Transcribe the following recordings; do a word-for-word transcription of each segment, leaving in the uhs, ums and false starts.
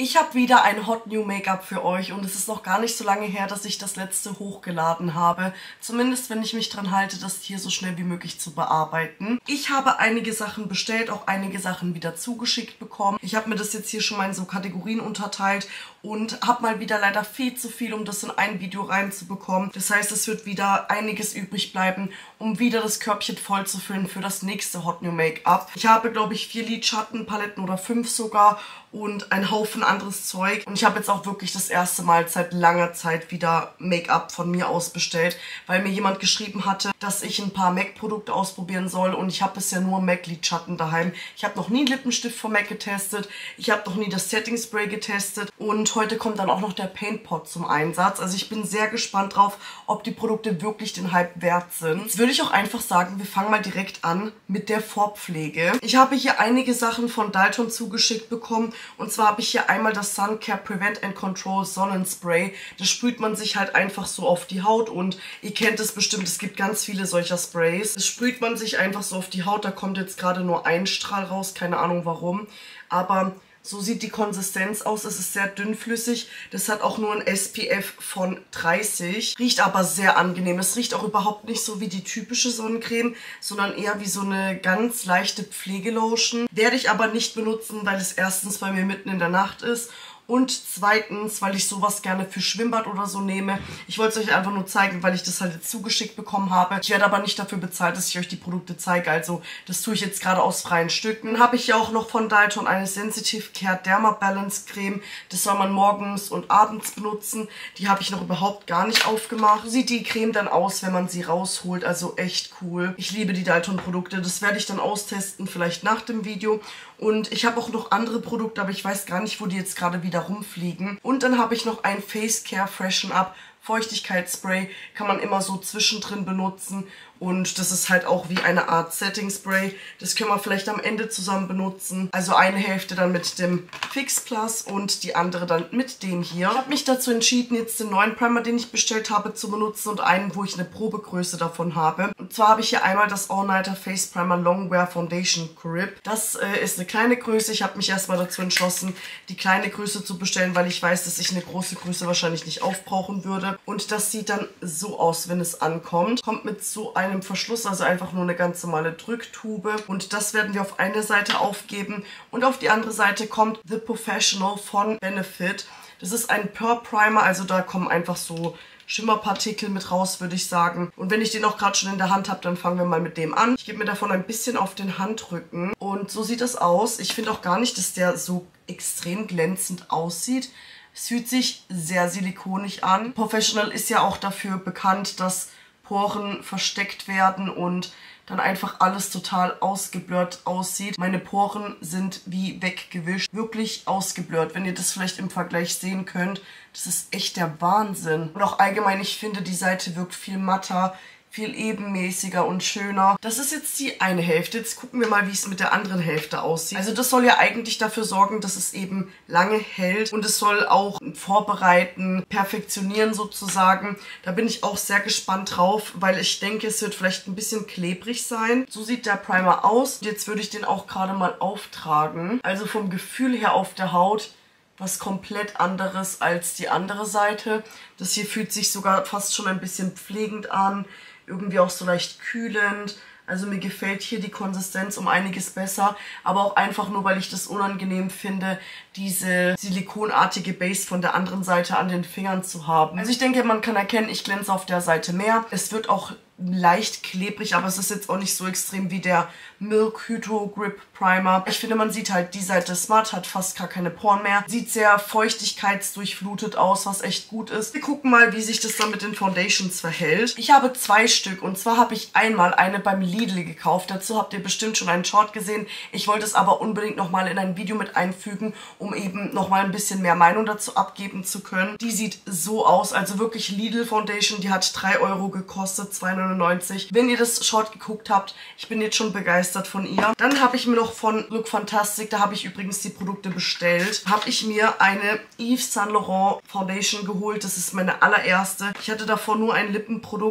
Ich habe wieder ein Hot New Make-up für euch und es ist noch gar nicht so lange her, dass ich das letzte hochgeladen habe. Zumindest, wenn ich mich dran halte, das hier so schnell wie möglich zu bearbeiten. Ich habe einige Sachen bestellt, auch einige Sachen wieder zugeschickt bekommen. Ich habe mir das jetzt hier schon mal in so Kategorien unterteilt und habe mal wieder leider viel zu viel, um das in ein Video reinzubekommen. Das heißt, es wird wieder einiges übrig bleiben, um wieder das Körbchen voll zu füllen für das nächste Hot New Make-up. Ich habe, glaube ich, vier Lidschattenpaletten oder fünf sogar und einen Haufen anderes Zeug. Und ich habe jetzt auch wirklich das erste Mal seit langer Zeit wieder Make-up von mir aus bestellt, weil mir jemand geschrieben hatte, dass ich ein paar MAC-Produkte ausprobieren soll. Und ich habe bisher nur MAC-Lidschatten daheim. Ich habe noch nie einen Lippenstift von MAC getestet. Ich habe noch nie das Setting Spray getestet. Und heute kommt dann auch noch der Paint Pot zum Einsatz. Also ich bin sehr gespannt drauf, ob die Produkte wirklich den Hype wert sind. Jetzt würde ich auch einfach sagen, wir fangen mal direkt an mit der Vorpflege. Ich habe hier einige Sachen von Dalton zugeschickt bekommen. Und zwar habe ich hier einmal das Sun Care Prevent and Control Sonnenspray. Das sprüht man sich halt einfach so auf die Haut und ihr kennt es bestimmt, es gibt ganz viele solcher Sprays. Das sprüht man sich einfach so auf die Haut, da kommt jetzt gerade nur ein Strahl raus, keine Ahnung warum. Aber so sieht die Konsistenz aus, es ist sehr dünnflüssig. Das hat auch nur ein S P F von dreißig. Riecht aber sehr angenehm. Es riecht auch überhaupt nicht so wie die typische Sonnencreme, sondern eher wie so eine ganz leichte Pflegelotion. Werde ich aber nicht benutzen, weil es erstens bei mir mitten in der Nacht ist. Und zweitens, weil ich sowas gerne für Schwimmbad oder so nehme. Ich wollte es euch einfach nur zeigen, weil ich das halt jetzt zugeschickt bekommen habe. Ich werde aber nicht dafür bezahlt, dass ich euch die Produkte zeige. Also das tue ich jetzt gerade aus freien Stücken. Dann habe ich ja auch noch von Dalton eine Sensitive Care Derma Balance Creme. Das soll man morgens und abends benutzen. Die habe ich noch überhaupt gar nicht aufgemacht. So sieht die Creme dann aus, wenn man sie rausholt. Also echt cool. Ich liebe die Dalton Produkte. Das werde ich dann austesten, vielleicht nach dem Video. Und ich habe auch noch andere Produkte, aber ich weiß gar nicht, wo die jetzt gerade wieder rumfliegen. Und dann habe ich noch ein Face Care Freshen Up Feuchtigkeitsspray. Kann man immer so zwischendrin benutzen. Und das ist halt auch wie eine Art Setting Spray. Das können wir vielleicht am Ende zusammen benutzen. Also eine Hälfte dann mit dem Fix Plus und die andere dann mit dem hier. Ich habe mich dazu entschieden, jetzt den neuen Primer, den ich bestellt habe, zu benutzen und einen, wo ich eine Probegröße davon habe. Und zwar habe ich hier einmal das All Nighter Face Primer Longwear Foundation Grip. Das äh, ist eine kleine Größe. Ich habe mich erstmal dazu entschlossen, die kleine Größe zu bestellen, weil ich weiß, dass ich eine große Größe wahrscheinlich nicht aufbrauchen würde. Und das sieht dann so aus, wenn es ankommt. Kommt mit so einem Verschluss, also einfach nur eine ganz normale Drücktube. Und das werden wir auf eine Seite aufgeben. Und auf die andere Seite kommt The Professional von Benefit. Das ist ein Pore Primer, also da kommen einfach so Schimmerpartikel mit raus, würde ich sagen. Und wenn ich den auch gerade schon in der Hand habe, dann fangen wir mal mit dem an. Ich gebe mir davon ein bisschen auf den Handrücken. Und so sieht das aus. Ich finde auch gar nicht, dass der so extrem glänzend aussieht. Es fühlt sich sehr silikonig an. Professional ist ja auch dafür bekannt, dass Poren versteckt werden und dann einfach alles total ausgeblurrt aussieht. Meine Poren sind wie weggewischt, wirklich ausgeblurrt. Wenn ihr das vielleicht im Vergleich sehen könnt, das ist echt der Wahnsinn. Und auch allgemein, ich finde, die Seite wirkt viel matter, viel ebenmäßiger und schöner. Das ist jetzt die eine Hälfte. Jetzt gucken wir mal, wie es mit der anderen Hälfte aussieht. Also das soll ja eigentlich dafür sorgen, dass es eben lange hält und es soll auch vorbereiten, perfektionieren sozusagen. Da bin ich auch sehr gespannt drauf, weil ich denke, es wird vielleicht ein bisschen klebrig sein. So sieht der Primer aus. Und jetzt würde ich den auch gerade mal auftragen. Also vom Gefühl her auf der Haut was komplett anderes als die andere Seite. Das hier fühlt sich sogar fast schon ein bisschen pflegend an. Irgendwie auch so leicht kühlend. Also mir gefällt hier die Konsistenz um einiges besser, aber auch einfach nur, weil ich das unangenehm finde, diese silikonartige Base von der anderen Seite an den Fingern zu haben. Also ich denke, man kann erkennen, ich glänze auf der Seite mehr. Es wird auch leicht klebrig, aber es ist jetzt auch nicht so extrem wie der Milk Hydro Grip Primer. Ich finde, man sieht halt, die Seite Smart hat fast gar keine Poren mehr. Sieht sehr feuchtigkeitsdurchflutet aus, was echt gut ist. Wir gucken mal, wie sich das dann mit den Foundations verhält. Ich habe zwei Stück und zwar habe ich einmal eine beim Lidl gekauft. Dazu habt ihr bestimmt schon einen Short gesehen. Ich wollte es aber unbedingt nochmal in ein Video mit einfügen, um eben nochmal ein bisschen mehr Meinung dazu abgeben zu können. Die sieht so aus, also wirklich Lidl Foundation, die hat drei Euro gekostet, zwei neunundneunzig. Wenn ihr das Short geguckt habt, ich bin jetzt schon begeistert von ihr. Dann habe ich mir noch von Look Fantastic, da habe ich übrigens die Produkte bestellt, habe ich mir eine Yves Saint Laurent Foundation geholt. Das ist meine allererste. Ich hatte davor nur ein Lippenprodukt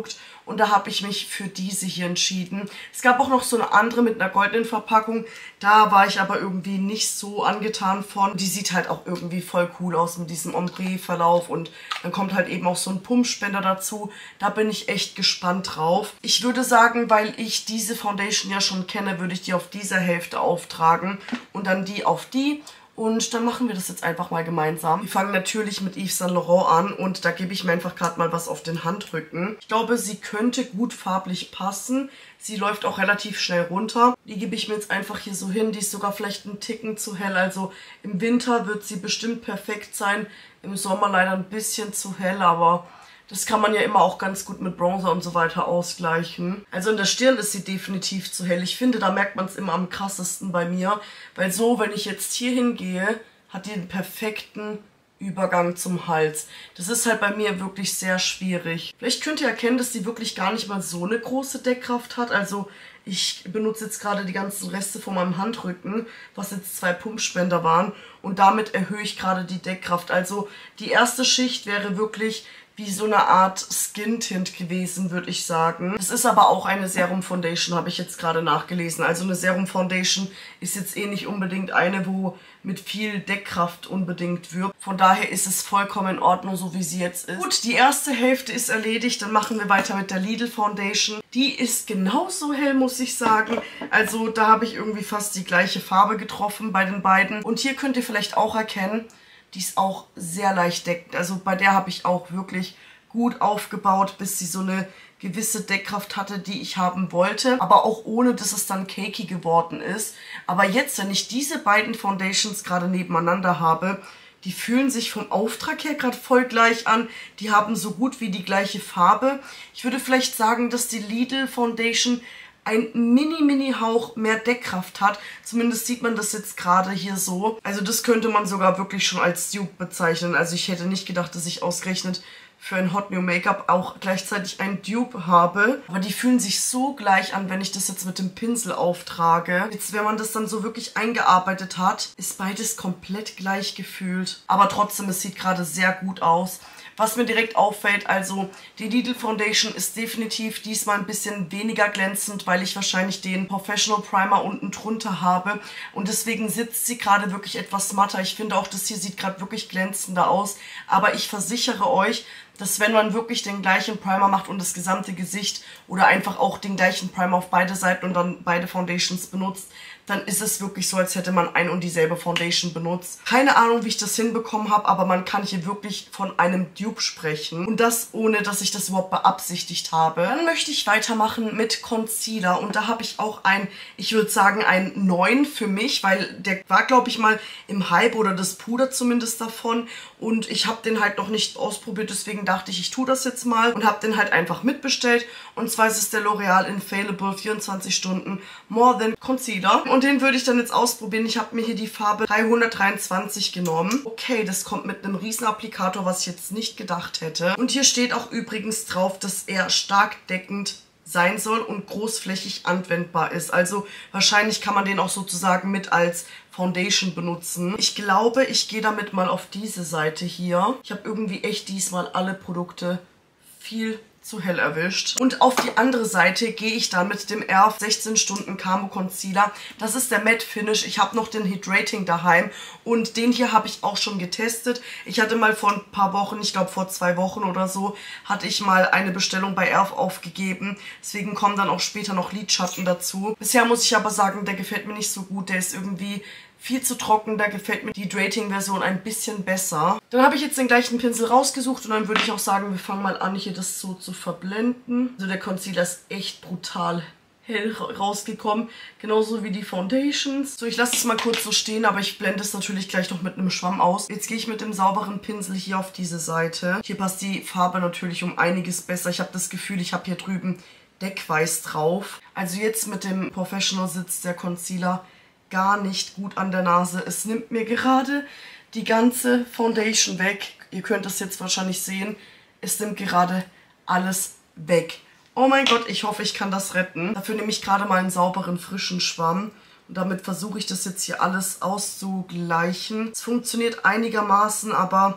und da habe ich mich für diese hier entschieden. Es gab auch noch so eine andere mit einer goldenen Verpackung, da war ich aber irgendwie nicht so angetan von. Die sieht halt auch irgendwie voll cool aus mit diesem Ombre-Verlauf und dann kommt halt eben auch so ein Pumpspender dazu. Da bin ich echt gespannt drauf. Ich würde sagen, weil ich diese Foundation ja schon kenne, würde ich die auf dieser Hälfte auftragen und dann die auf die. Und dann machen wir das jetzt einfach mal gemeinsam. Wir fangen natürlich mit Yves Saint Laurent an und da gebe ich mir einfach gerade mal was auf den Handrücken. Ich glaube, sie könnte gut farblich passen. Sie läuft auch relativ schnell runter. Die gebe ich mir jetzt einfach hier so hin. Die ist sogar vielleicht einen Ticken zu hell. Also im Winter wird sie bestimmt perfekt sein. Im Sommer leider ein bisschen zu hell, aber das kann man ja immer auch ganz gut mit Bronzer und so weiter ausgleichen. Also in der Stirn ist sie definitiv zu hell. Ich finde, da merkt man es immer am krassesten bei mir. Weil so, wenn ich jetzt hier hingehe, hat die den perfekten Übergang zum Hals. Das ist halt bei mir wirklich sehr schwierig. Vielleicht könnt ihr erkennen, dass die wirklich gar nicht mal so eine große Deckkraft hat. Also ich benutze jetzt gerade die ganzen Reste von meinem Handrücken, was jetzt zwei Pumpspender waren. Und damit erhöhe ich gerade die Deckkraft. Also die erste Schicht wäre wirklich wie so eine Art Skin-Tint gewesen, würde ich sagen. Das ist aber auch eine Serum Foundation, habe ich jetzt gerade nachgelesen. Also eine Serum Foundation ist jetzt eh nicht unbedingt eine, wo mit viel Deckkraft unbedingt wirkt. Von daher ist es vollkommen in Ordnung, so wie sie jetzt ist. Gut, die erste Hälfte ist erledigt. Dann machen wir weiter mit der Lidl Foundation. Die ist genauso hell, muss ich sagen. Also da habe ich irgendwie fast die gleiche Farbe getroffen bei den beiden. Und hier könnt ihr vielleicht auch erkennen, die ist auch sehr leicht deckend. Also bei der habe ich auch wirklich gut aufgebaut, bis sie so eine gewisse Deckkraft hatte, die ich haben wollte. Aber auch ohne, dass es dann cakey geworden ist. Aber jetzt, wenn ich diese beiden Foundations gerade nebeneinander habe, die fühlen sich vom Auftrag her gerade voll gleich an. Die haben so gut wie die gleiche Farbe. Ich würde vielleicht sagen, dass die Lidl Foundation ein mini-mini-Hauch mehr Deckkraft hat. Zumindest sieht man das jetzt gerade hier so. Also das könnte man sogar wirklich schon als Dupe bezeichnen. Also ich hätte nicht gedacht, dass ich ausgerechnet für ein Hot New Make-up auch gleichzeitig ein Dupe habe. Aber die fühlen sich so gleich an, wenn ich das jetzt mit dem Pinsel auftrage. Jetzt, wenn man das dann so wirklich eingearbeitet hat, ist beides komplett gleich gefühlt. Aber trotzdem, es sieht gerade sehr gut aus. Was mir direkt auffällt, also die Lidl Foundation ist definitiv diesmal ein bisschen weniger glänzend, weil ich wahrscheinlich den Professional Primer unten drunter habe. Und deswegen sitzt sie gerade wirklich etwas matter. Ich finde auch, das hier sieht gerade wirklich glänzender aus. Aber ich versichere euch, dass wenn man wirklich den gleichen Primer macht und das gesamte Gesicht oder einfach auch den gleichen Primer auf beide Seiten und dann beide Foundations benutzt, dann ist es wirklich so, als hätte man ein und dieselbe Foundation benutzt. Keine Ahnung, wie ich das hinbekommen habe, aber man kann hier wirklich von einem Dupe sprechen. Und das ohne, dass ich das überhaupt beabsichtigt habe. Dann möchte ich weitermachen mit Concealer. Und da habe ich auch ein, ich würde sagen, ein neun für mich, weil der war, glaube ich, mal im Hype oder das Puder zumindest davon. Und ich habe den halt noch nicht ausprobiert, deswegen dachte ich, ich tue das jetzt mal. Und habe den halt einfach mitbestellt. Und zwar ist es der L'Oreal Infallible vierundzwanzig Stunden More Than Concealer. Und den würde ich dann jetzt ausprobieren. Ich habe mir hier die Farbe dreihundertdreiundzwanzig genommen. Okay, das kommt mit einem riesen Applikator, was ich jetzt nicht gedacht hätte. Und hier steht auch übrigens drauf, dass er stark deckend sein soll und großflächig anwendbar ist. Also wahrscheinlich kann man den auch sozusagen mit als Foundation benutzen. Ich glaube, ich gehe damit mal auf diese Seite hier. Ich habe irgendwie echt diesmal alle Produkte viel zu hell erwischt. Und auf die andere Seite gehe ich dann mit dem E R F sechzehn Stunden Camo Concealer. Das ist der Matte Finish. Ich habe noch den Hydrating daheim und den hier habe ich auch schon getestet. Ich hatte mal vor ein paar Wochen, ich glaube vor zwei Wochen oder so, hatte ich mal eine Bestellung bei E R F aufgegeben. Deswegen kommen dann auch später noch Lidschatten dazu. Bisher muss ich aber sagen, der gefällt mir nicht so gut. Der ist irgendwie viel zu trocken, da gefällt mir die Hydrating-Version ein bisschen besser. Dann habe ich jetzt den gleichen Pinsel rausgesucht und dann würde ich auch sagen, wir fangen mal an, hier das so zu verblenden. Also der Concealer ist echt brutal hell rausgekommen, genauso wie die Foundations. So, ich lasse es mal kurz so stehen, aber ich blende es natürlich gleich noch mit einem Schwamm aus. Jetzt gehe ich mit dem sauberen Pinsel hier auf diese Seite. Hier passt die Farbe natürlich um einiges besser. Ich habe das Gefühl, ich habe hier drüben Deckweiß drauf. Also jetzt mit dem Professional sitzt der Concealer gar nicht gut an der Nase. Es nimmt mir gerade die ganze Foundation weg. Ihr könnt es jetzt wahrscheinlich sehen. Es nimmt gerade alles weg. Oh mein Gott, ich hoffe, ich kann das retten. Dafür nehme ich gerade mal einen sauberen, frischen Schwamm. Und damit versuche ich das jetzt hier alles auszugleichen. Es funktioniert einigermaßen, aber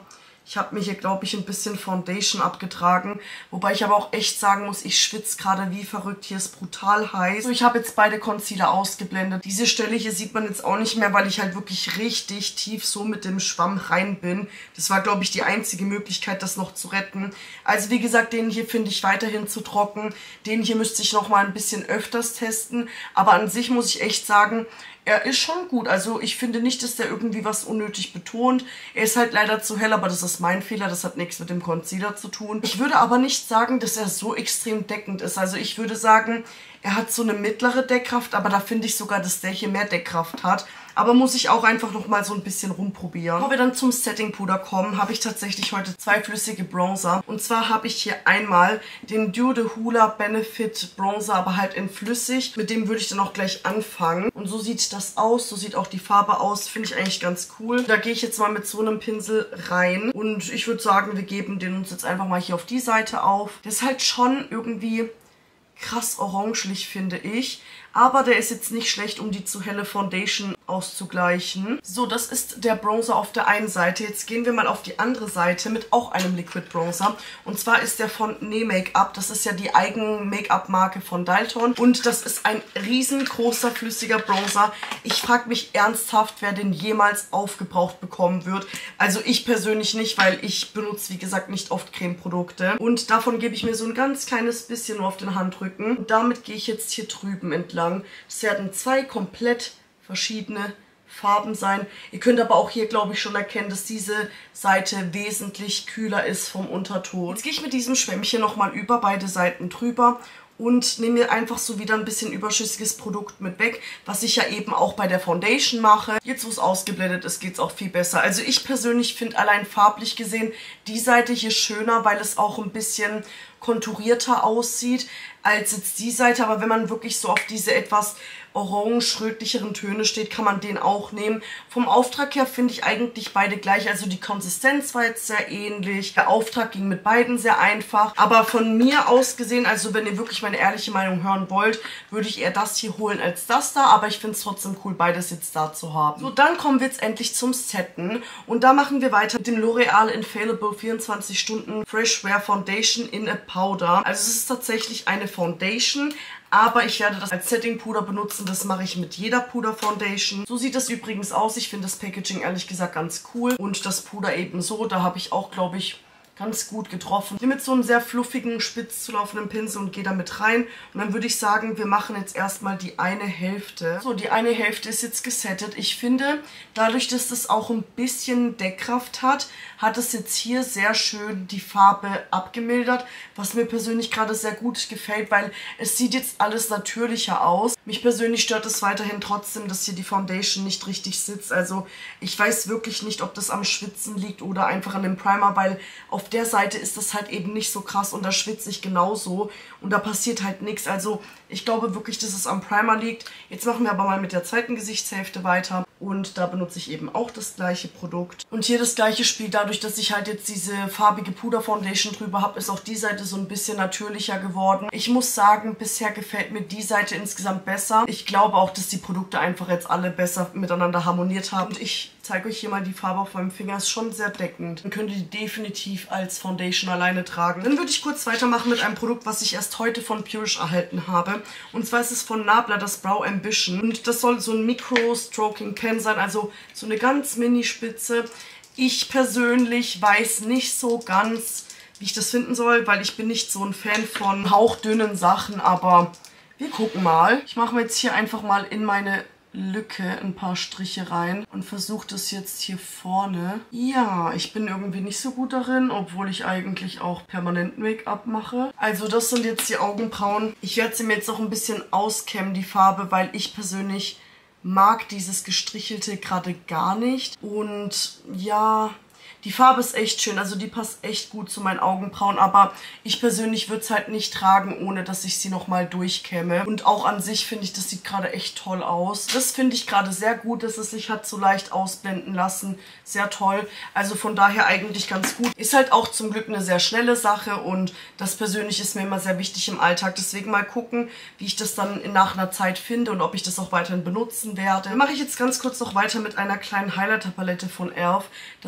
Ich habe mir hier, glaube ich, ein bisschen Foundation abgetragen. Wobei ich aber auch echt sagen muss, ich schwitze gerade wie verrückt. Hier ist brutal heiß. So, ich habe jetzt beide Concealer ausgeblendet. Diese Stelle hier sieht man jetzt auch nicht mehr, weil ich halt wirklich richtig tief so mit dem Schwamm rein bin. Das war, glaube ich, die einzige Möglichkeit, das noch zu retten. Also wie gesagt, den hier finde ich weiterhin zu trocken. Den hier müsste ich noch mal ein bisschen öfters testen. Aber an sich muss ich echt sagen, er ist schon gut. Also ich finde nicht, dass der irgendwie was unnötig betont. Er ist halt leider zu hell, aber das ist mein Fehler. Das hat nichts mit dem Concealer zu tun. Ich würde aber nicht sagen, dass er so extrem deckend ist. Also ich würde sagen, er hat so eine mittlere Deckkraft, aber da finde ich sogar, dass der hier mehr Deckkraft hat. Aber muss ich auch einfach noch mal so ein bisschen rumprobieren. Bevor wir dann zum Setting Puder kommen, habe ich tatsächlich heute zwei flüssige Bronzer. Und zwar habe ich hier einmal den Duo de Hoola Benefit Bronzer, aber halt in flüssig. Mit dem würde ich dann auch gleich anfangen. Und so sieht das aus, so sieht auch die Farbe aus. Finde ich eigentlich ganz cool. Da gehe ich jetzt mal mit so einem Pinsel rein. Und ich würde sagen, wir geben den uns jetzt einfach mal hier auf die Seite auf. Der ist halt schon irgendwie krass orangelich, finde ich. Aber der ist jetzt nicht schlecht, um die zu helle Foundation auszugleichen. So, das ist der Bronzer auf der einen Seite. Jetzt gehen wir mal auf die andere Seite mit auch einem Liquid Bronzer. Und zwar ist der von Ne Make-up. Das ist ja die Eigen-Make-up-Marke von Dalton. Und das ist ein riesengroßer, flüssiger Bronzer. Ich frage mich ernsthaft, wer den jemals aufgebraucht bekommen wird. Also ich persönlich nicht, weil ich benutze, wie gesagt, nicht oft Cremeprodukte. Und davon gebe ich mir so ein ganz kleines bisschen nur auf den Handrücken. Und damit gehe ich jetzt hier drüben entlang. Es werden zwei komplett verschiedene Farben sein. Ihr könnt aber auch hier, glaube ich, schon erkennen, dass diese Seite wesentlich kühler ist vom Unterton. Jetzt gehe ich mit diesem Schwämmchen nochmal über beide Seiten drüber und nehme mir einfach so wieder ein bisschen überschüssiges Produkt mit weg, was ich ja eben auch bei der Foundation mache. Jetzt, wo es ausgeblendet ist, geht es auch viel besser. Also ich persönlich finde allein farblich gesehen die Seite hier schöner, weil es auch ein bisschen konturierter aussieht als jetzt die Seite. Aber wenn man wirklich so auf diese etwas orange-rötlicheren Töne steht, kann man den auch nehmen. Vom Auftrag her finde ich eigentlich beide gleich. Also die Konsistenz war jetzt sehr ähnlich. Der Auftrag ging mit beiden sehr einfach. Aber von mir aus gesehen, also wenn ihr wirklich meine ehrliche Meinung hören wollt, würde ich eher das hier holen als das da. Aber ich finde es trotzdem cool, beides jetzt da zu haben. So, dann kommen wir jetzt endlich zum Setten. Und da machen wir weiter mit dem L'Oreal Infallible vierundzwanzig Stunden Fresh Wear Foundation in a Powder. Also es ist tatsächlich eine Foundation, aber ich werde das als Setting-Puder benutzen. Das mache ich mit jeder Puder-Foundation. So sieht das übrigens aus. Ich finde das Packaging ehrlich gesagt ganz cool. Und das Puder ebenso. Da habe ich auch, glaube ich, ganz gut getroffen. Ich nehme jetzt so einen sehr fluffigen, spitz zulaufenden Pinsel und gehe damit rein. Und dann würde ich sagen, wir machen jetzt erstmal die eine Hälfte. So, die eine Hälfte ist jetzt gesettet. Ich finde, dadurch, dass das auch ein bisschen Deckkraft hat, hat es jetzt hier sehr schön die Farbe abgemildert, was mir persönlich gerade sehr gut gefällt, weil es sieht jetzt alles natürlicher aus. Mich persönlich stört es weiterhin trotzdem, dass hier die Foundation nicht richtig sitzt. Also ich weiß wirklich nicht, ob das am Schwitzen liegt oder einfach an dem Primer, weil auf der Seite ist das halt eben nicht so krass und da schwitze ich genauso und da passiert halt nichts. Also ich glaube wirklich, dass es am Primer liegt. Jetzt machen wir aber mal mit der zweiten Gesichtshälfte weiter und da benutze ich eben auch das gleiche Produkt. Und hier das gleiche Spiel, dadurch, dass ich halt jetzt diese farbige Puder-Foundation drüber habe, ist auch die Seite so ein bisschen natürlicher geworden. Ich muss sagen, bisher gefällt mir die Seite insgesamt besser. Ich glaube auch, dass die Produkte einfach jetzt alle besser miteinander harmoniert haben. Und ich zeige euch hier mal die Farbe auf meinem Finger. Ist schon sehr deckend. Dann könnt ihr die definitiv als Foundation alleine tragen. Dann würde ich kurz weitermachen mit einem Produkt, was ich erst heute von Purish erhalten habe. Und zwar ist es von Nabla das Brow Ambition. Und das soll so ein Micro-Stroking-Pen sein, also so eine ganz Mini-Spitze. Ich persönlich weiß nicht so ganz, wie ich das finden soll, weil ich bin nicht so ein Fan von hauchdünnen Sachen, aber wir gucken mal. Ich mache mir jetzt hier einfach mal in meine Lücke ein paar Striche rein und versuche das jetzt hier vorne. Ja, ich bin irgendwie nicht so gut darin, obwohl ich eigentlich auch permanent Make-up mache. Also das sind jetzt die Augenbrauen. Ich werde sie mir jetzt auch ein bisschen auskämmen, die Farbe, weil ich persönlich mag dieses Gestrichelte gerade gar nicht. Und ja, die Farbe ist echt schön, also die passt echt gut zu meinen Augenbrauen, aber ich persönlich würde es halt nicht tragen, ohne dass ich sie nochmal durchkämme. Und auch an sich finde ich, das sieht gerade echt toll aus. Das finde ich gerade sehr gut, dass es sich hat so leicht ausblenden lassen. Sehr toll. Also von daher eigentlich ganz gut. Ist halt auch zum Glück eine sehr schnelle Sache und das persönlich ist mir immer sehr wichtig im Alltag. Deswegen mal gucken, wie ich das dann nach einer Zeit finde und ob ich das auch weiterhin benutzen werde. Dann mache ich jetzt ganz kurz noch weiter mit einer kleinen Highlighter-Palette von E L F. Das ist das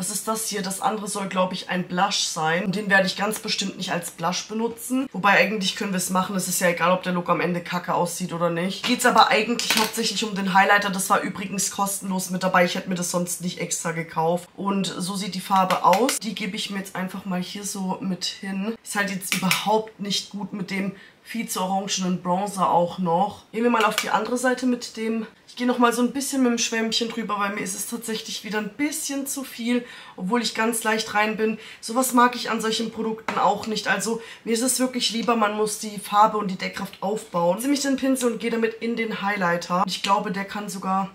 das hier. Das andere soll, glaube ich, ein Blush sein. Und den werde ich ganz bestimmt nicht als Blush benutzen. Wobei, eigentlich können wir es machen. Es ist ja egal, ob der Look am Ende kacke aussieht oder nicht. Geht es aber eigentlich hauptsächlich um den Highlighter. Das war übrigens kostenlos mit dabei. Ich hätte mir das sonst nicht extra gekauft. Und so sieht die Farbe aus. Die gebe ich mir jetzt einfach mal hier so mit hin. Ist halt jetzt überhaupt nicht gut mit dem viel zu orangenen Bronzer auch noch. Gehen wir mal auf die andere Seite mit dem. Ich gehe nochmal so ein bisschen mit dem Schwämmchen drüber, weil mir ist es tatsächlich wieder ein bisschen zu viel, obwohl ich ganz leicht rein bin. Sowas mag ich an solchen Produkten auch nicht. Also mir ist es wirklich lieber, man muss die Farbe und die Deckkraft aufbauen. Ich nehme ich den Pinsel und gehe damit in den Highlighter. Ich glaube, der kann sogar...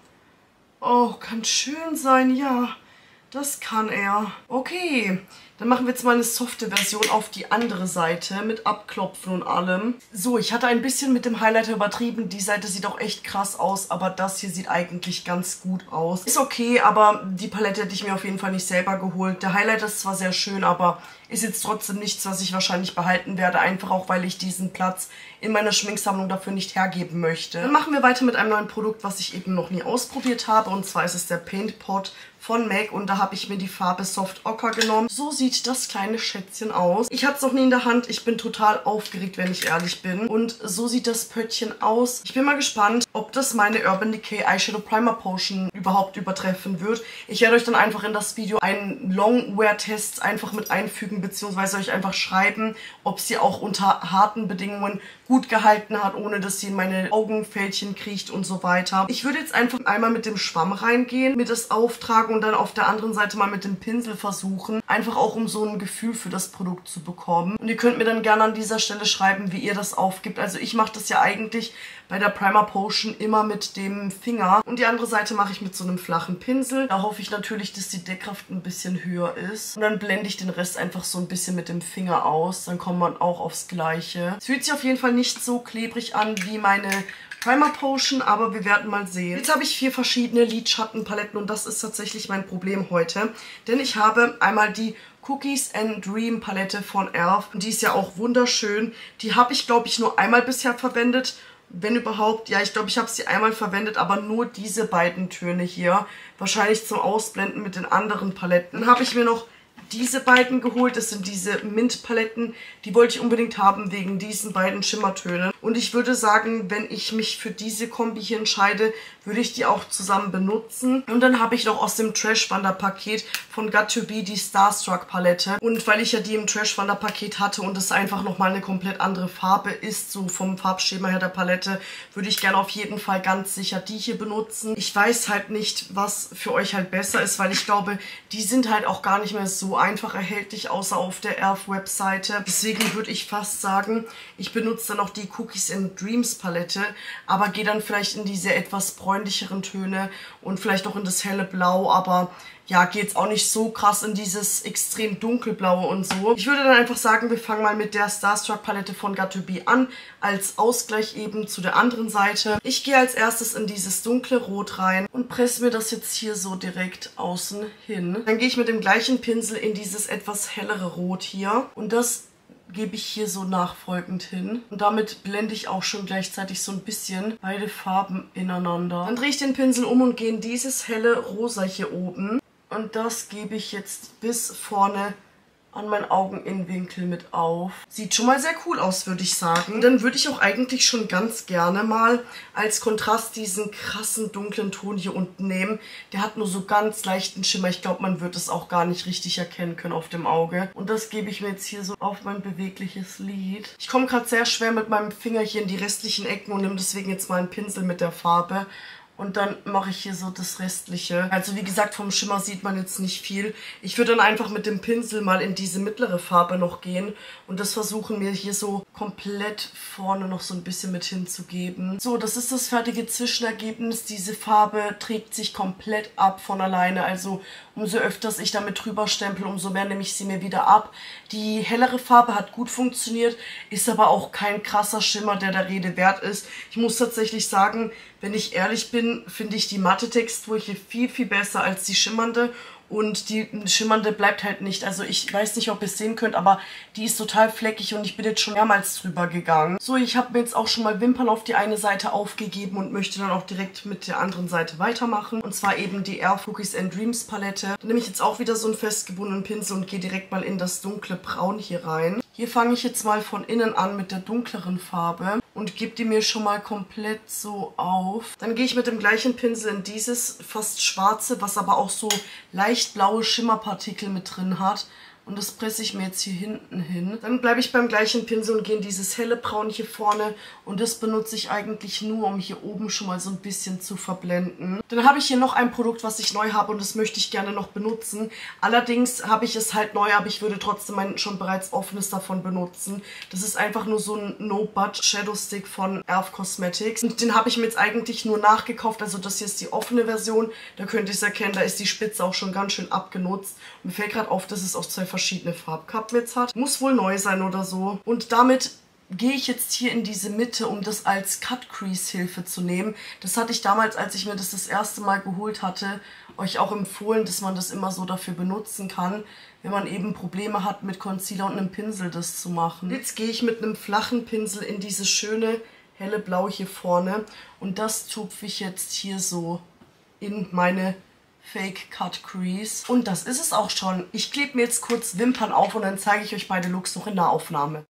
Oh, kann schön sein, ja. Das kann er. Okay, dann machen wir jetzt mal eine softe Version auf die andere Seite mit Abklopfen und allem. So, ich hatte ein bisschen mit dem Highlighter übertrieben. Die Seite sieht auch echt krass aus, aber das hier sieht eigentlich ganz gut aus. Ist okay, aber die Palette hätte ich mir auf jeden Fall nicht selber geholt. Der Highlighter ist zwar sehr schön, aber ist jetzt trotzdem nichts, was ich wahrscheinlich behalten werde. Einfach auch, weil ich diesen Platz in meiner Schminksammlung dafür nicht hergeben möchte. Dann machen wir weiter mit einem neuen Produkt, was ich eben noch nie ausprobiert habe. Und zwar ist es der Paint Pot von M A C und da habe ich mir die Farbe Soft Ochre genommen. So sieht das kleine Schätzchen aus. Ich hatte es noch nie in der Hand. Ich bin total aufgeregt, wenn ich ehrlich bin. Und so sieht das Pöttchen aus. Ich bin mal gespannt, ob das meine Urban Decay Eyeshadow Primer Potion überhaupt übertreffen wird. Ich werde euch dann einfach in das Video einen Longwear-Test einfach mit einfügen, beziehungsweise euch einfach schreiben, ob sie auch unter harten Bedingungen gut gehalten hat, ohne dass sie in meine Augenfältchen kriecht und so weiter. Ich würde jetzt einfach einmal mit dem Schwamm reingehen, mir das auftragen und dann auf der anderen Seite mal mit dem Pinsel versuchen. Einfach auch, um so ein Gefühl für das Produkt zu bekommen. Und ihr könnt mir dann gerne an dieser Stelle schreiben, wie ihr das aufgibt. Also ich mache das ja eigentlich bei der Primer Potion immer mit dem Finger. Und die andere Seite mache ich mit so einem flachen Pinsel. Da hoffe ich natürlich, dass die Deckkraft ein bisschen höher ist. Und dann blende ich den Rest einfach so ein bisschen mit dem Finger aus. Dann kommt man auch aufs Gleiche. Es fühlt sich auf jeden Fall nicht so klebrig an wie meine Primer Potion, aber wir werden mal sehen. Jetzt habe ich vier verschiedene Lidschattenpaletten und das ist tatsächlich mein Problem heute. Denn ich habe einmal die Cookies and Dream Palette von e l f. Und die ist ja auch wunderschön. Die habe ich, glaube ich, nur einmal bisher verwendet. Wenn überhaupt, ja, ich glaube, ich habe sie einmal verwendet, aber nur diese beiden Töne hier. Wahrscheinlich zum Ausblenden mit den anderen Paletten. Dann habe ich mir noch diese beiden geholt. Das sind diese Mint-Paletten. Die wollte ich unbedingt haben wegen diesen beiden Schimmertönen. Und ich würde sagen, wenn ich mich für diese Kombi hier entscheide, würde ich die auch zusammen benutzen. Und dann habe ich noch aus dem Trash-Wander-Paket von Got to Be die Starstruck-Palette. Und weil ich ja die im Trash-Wander-Paket hatte und es einfach nochmal eine komplett andere Farbe ist, so vom Farbschema her der Palette, würde ich gerne auf jeden Fall ganz sicher die hier benutzen. Ich weiß halt nicht, was für euch halt besser ist, weil ich glaube, die sind halt auch gar nicht mehr so einfach erhältlich, außer auf der e l f-Webseite. Deswegen würde ich fast sagen, ich benutze dann auch die Cookies and Dreams Palette, aber gehe dann vielleicht in diese etwas bräunlicheren Töne und vielleicht auch in das helle Blau, aber ja, gehe jetzt auch nicht so krass in dieses extrem dunkelblaue und so. Ich würde dann einfach sagen, wir fangen mal mit der Starstruck Palette von Got to Be an, als Ausgleich eben zu der anderen Seite. Ich gehe als erstes in dieses dunkle Rot rein und presse mir das jetzt hier so direkt außen hin. Dann gehe ich mit dem gleichen Pinsel in dieses etwas hellere Rot hier und das gebe ich hier so nachfolgend hin. Und damit blende ich auch schon gleichzeitig so ein bisschen beide Farben ineinander. Dann drehe ich den Pinsel um und gehe in dieses helle Rosa hier oben. Und das gebe ich jetzt bis vorne an meinen Augeninnenwinkel mit auf. Sieht schon mal sehr cool aus, würde ich sagen. Und dann würde ich auch eigentlich schon ganz gerne mal als Kontrast diesen krassen dunklen Ton hier unten nehmen. Der hat nur so ganz leichten Schimmer. Ich glaube, man wird es auch gar nicht richtig erkennen können auf dem Auge. Und das gebe ich mir jetzt hier so auf mein bewegliches Lid. Ich komme gerade sehr schwer mit meinem Finger hier in die restlichen Ecken und nehme deswegen jetzt mal einen Pinsel mit der Farbe. Und dann mache ich hier so das Restliche. Also wie gesagt, vom Schimmer sieht man jetzt nicht viel. Ich würde dann einfach mit dem Pinsel mal in diese mittlere Farbe noch gehen. Und das versuchen, mir hier so komplett vorne noch so ein bisschen mit hinzugeben. So, das ist das fertige Zwischenergebnis. Diese Farbe trägt sich komplett ab von alleine. Also umso öfters ich damit drüber stempel, umso mehr nehme ich sie mir wieder ab. Die hellere Farbe hat gut funktioniert, ist aber auch kein krasser Schimmer, der der Rede wert ist. Ich muss tatsächlich sagen, wenn ich ehrlich bin, finde ich die matte Textur hier viel, viel besser als die schimmernde. und die schimmernde bleibt halt nicht. Also ich weiß nicht, ob ihr es sehen könnt, aber die ist total fleckig und ich bin jetzt schon mehrmals drüber gegangen. So, ich habe mir jetzt auch schon mal Wimpern auf die eine Seite aufgegeben und möchte dann auch direkt mit der anderen Seite weitermachen. Und zwar eben die Elf Cookies and Dreams Palette. Dann nehme ich jetzt auch wieder so einen festgebundenen Pinsel und gehe direkt mal in das dunkle Braun hier rein. Hier fange ich jetzt mal von innen an mit der dunkleren Farbe und gebe die mir schon mal komplett so auf. Dann gehe ich mit dem gleichen Pinsel in dieses fast schwarze, was aber auch so leicht blaue Schimmerpartikel mit drin hat. Und das presse ich mir jetzt hier hinten hin. Dann bleibe ich beim gleichen Pinsel und gehe in dieses helle Braun hier vorne. Und das benutze ich eigentlich nur, um hier oben schon mal so ein bisschen zu verblenden. Dann habe ich hier noch ein Produkt, was ich neu habe und das möchte ich gerne noch benutzen. Allerdings habe ich es halt neu, aber ich würde trotzdem mein schon bereits offenes davon benutzen. Das ist einfach nur so ein No-Budge Shadow Stick von Elf Cosmetics. Und den habe ich mir jetzt eigentlich nur nachgekauft. Also das hier ist die offene Version. Da könnt ihr es erkennen, da ist die Spitze auch schon ganz schön abgenutzt. Und mir fällt gerade auf, dass es auch zwei verschiedene Farbkappen jetzt hat. Muss wohl neu sein oder so. Und damit gehe ich jetzt hier in diese Mitte, um das als Cut Crease Hilfe zu nehmen. Das hatte ich damals, als ich mir das das erste Mal geholt hatte, euch auch empfohlen, dass man das immer so dafür benutzen kann, wenn man eben Probleme hat mit Concealer und einem Pinsel das zu machen. Jetzt gehe ich mit einem flachen Pinsel in dieses schöne helle Blau hier vorne und das tupfe ich jetzt hier so in meine Fake Cut Crease. Und das ist es auch schon. Ich klebe mir jetzt kurz Wimpern auf und dann zeige ich euch beide Looks noch in der Aufnahme.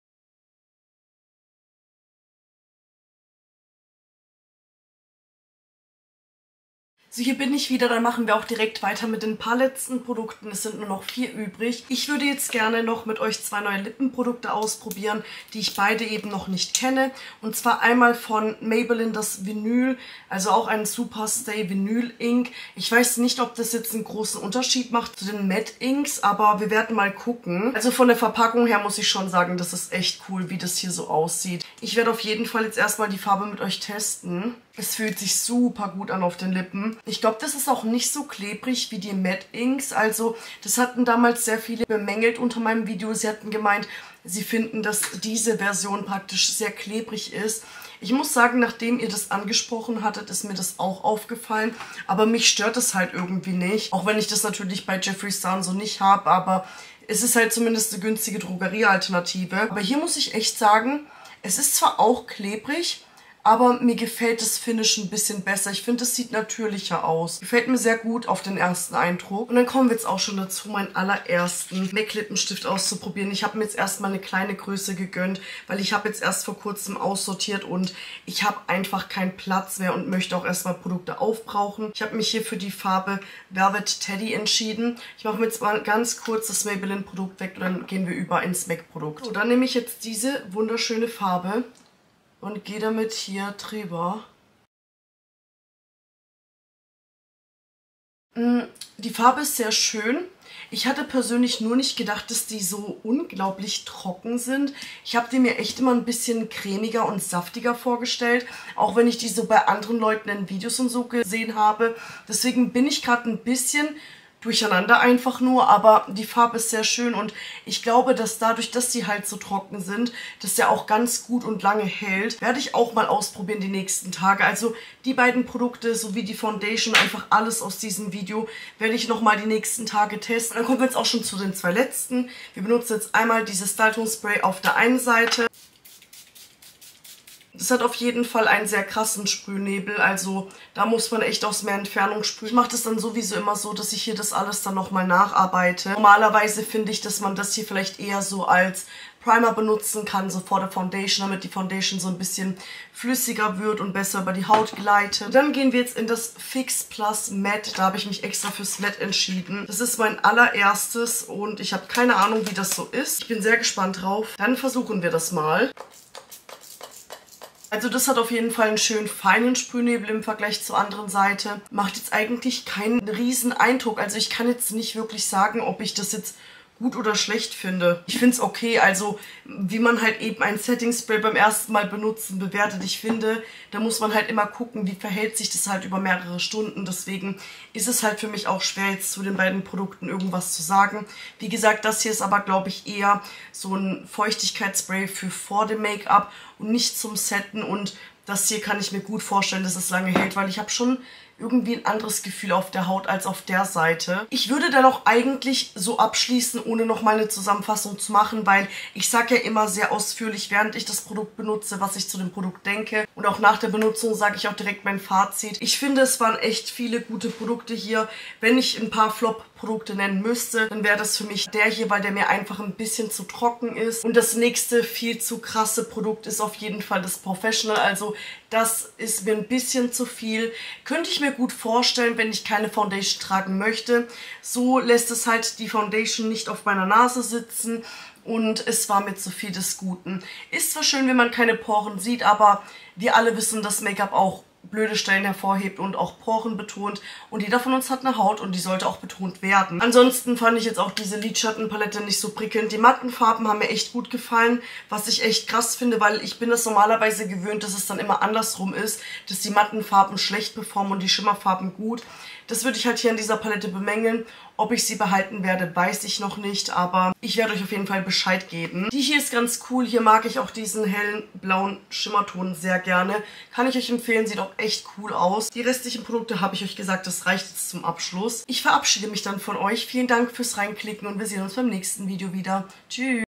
So, hier bin ich wieder, dann machen wir auch direkt weiter mit den paar letzten Produkten. Es sind nur noch vier übrig. Ich würde jetzt gerne noch mit euch zwei neue Lippenprodukte ausprobieren, die ich beide eben noch nicht kenne. Und zwar einmal von Maybelline das Vinyl, also auch ein Superstay Vinyl Ink. Ich weiß nicht, ob das jetzt einen großen Unterschied macht zu den Matte Inks, aber wir werden mal gucken. Also von der Verpackung her muss ich schon sagen, das ist echt cool, wie das hier so aussieht. Ich werde auf jeden Fall jetzt erstmal die Farbe mit euch testen. Es fühlt sich super gut an auf den Lippen. Ich glaube, das ist auch nicht so klebrig wie die Matte Inks. Also das hatten damals sehr viele bemängelt unter meinem Video. Sie hatten gemeint, sie finden, dass diese Version praktisch sehr klebrig ist. Ich muss sagen, nachdem ihr das angesprochen hattet, ist mir das auch aufgefallen. Aber mich stört es halt irgendwie nicht. Auch wenn ich das natürlich bei Jeffree Star so nicht habe. Aber es ist halt zumindest eine günstige Drogeriealternative. Aber hier muss ich echt sagen, es ist zwar auch klebrig, aber mir gefällt das Finish ein bisschen besser. Ich finde, es sieht natürlicher aus. Gefällt mir sehr gut auf den ersten Eindruck. Und dann kommen wir jetzt auch schon dazu, meinen allerersten M A C Lippenstift auszuprobieren. Ich habe mir jetzt erstmal eine kleine Größe gegönnt, weil ich habe jetzt erst vor kurzem aussortiert und ich habe einfach keinen Platz mehr und möchte auch erstmal Produkte aufbrauchen. Ich habe mich hier für die Farbe Velvet Teddy entschieden. Ich mache mir jetzt mal ganz kurz das Maybelline Produkt weg und dann gehen wir über ins M A C Produkt. So, dann nehme ich jetzt diese wunderschöne Farbe und gehe damit hier drüber. Die Farbe ist sehr schön. Ich hatte persönlich nur nicht gedacht, dass die so unglaublich trocken sind. Ich habe die mir echt immer ein bisschen cremiger und saftiger vorgestellt. Auch wenn ich die so bei anderen Leuten in Videos und so gesehen habe. Deswegen bin ich gerade ein bisschen durcheinander einfach nur, aber die Farbe ist sehr schön und ich glaube, dass dadurch, dass die halt so trocken sind, dass der auch ganz gut und lange hält. Werde ich auch mal ausprobieren die nächsten Tage. Also die beiden Produkte sowie die Foundation, einfach alles aus diesem Video, werde ich nochmal die nächsten Tage testen. Dann kommen wir jetzt auch schon zu den zwei letzten. Wir benutzen jetzt einmal dieses Styling-Spray auf der einen Seite. Das hat auf jeden Fall einen sehr krassen Sprühnebel, also da muss man echt aus mehr Entfernung sprühen. Ich mache das dann sowieso immer so, dass ich hier das alles dann nochmal nacharbeite. Normalerweise finde ich, dass man das hier vielleicht eher so als Primer benutzen kann, so vor der Foundation, damit die Foundation so ein bisschen flüssiger wird und besser über die Haut gleitet. Dann gehen wir jetzt in das Fix Plus Matte. Da habe ich mich extra fürs Matte entschieden. Das ist mein allererstes und ich habe keine Ahnung, wie das so ist. Ich bin sehr gespannt drauf. Dann versuchen wir das mal. Also das hat auf jeden Fall einen schönen feinen Sprühnebel im Vergleich zur anderen Seite. Macht jetzt eigentlich keinen riesen Eindruck. Also ich kann jetzt nicht wirklich sagen, ob ich das jetzt gut oder schlecht finde. Ich finde es okay, also wie man halt eben ein Setting Spray beim ersten Mal benutzen bewertet. Ich finde, da muss man halt immer gucken, wie verhält sich das halt über mehrere Stunden. Deswegen ist es halt für mich auch schwer, jetzt zu den beiden Produkten irgendwas zu sagen. Wie gesagt, das hier ist aber, glaube ich, eher so ein Feuchtigkeitsspray für vor dem Make-up und nicht zum Setten. Und das hier kann ich mir gut vorstellen, dass es lange hält, weil ich habe schon irgendwie ein anderes Gefühl auf der Haut als auf der Seite. Ich würde dann auch eigentlich so abschließen, ohne nochmal eine Zusammenfassung zu machen, weil ich sage ja immer sehr ausführlich, während ich das Produkt benutze, was ich zu dem Produkt denke. Und auch nach der Benutzung sage ich auch direkt mein Fazit. Ich finde, es waren echt viele gute Produkte hier. Wenn ich ein paar Flop-Produkte nennen müsste, dann wäre das für mich der hier, weil der mir einfach ein bisschen zu trocken ist. Und das nächste viel zu krasse Produkt ist auf jeden Fall das Professional. Also das ist mir ein bisschen zu viel. Könnte ich mir gut vorstellen, wenn ich keine Foundation tragen möchte. So lässt es halt die Foundation nicht auf meiner Nase sitzen. Und es war mir zu viel des Guten. Ist zwar schön, wenn man keine Poren sieht, aber wir alle wissen, dass Make-up auch blöde Stellen hervorhebt und auch Poren betont. Und jeder von uns hat eine Haut und die sollte auch betont werden. Ansonsten fand ich jetzt auch diese Lidschattenpalette nicht so prickelnd. Die matten Farben haben mir echt gut gefallen, was ich echt krass finde, weil ich bin das normalerweise gewöhnt, dass es dann immer andersrum ist, dass die matten Farben schlecht performen und die Schimmerfarben gut. Das würde ich halt hier an dieser Palette bemängeln. Ob ich sie behalten werde, weiß ich noch nicht, aber ich werde euch auf jeden Fall Bescheid geben. Die hier ist ganz cool. Hier mag ich auch diesen hellen blauen Schimmerton sehr gerne. Kann ich euch empfehlen, sieht auch echt cool aus. Die restlichen Produkte habe ich euch gesagt, das reicht jetzt zum Abschluss. Ich verabschiede mich dann von euch. Vielen Dank fürs Reinklicken und wir sehen uns beim nächsten Video wieder. Tschüss!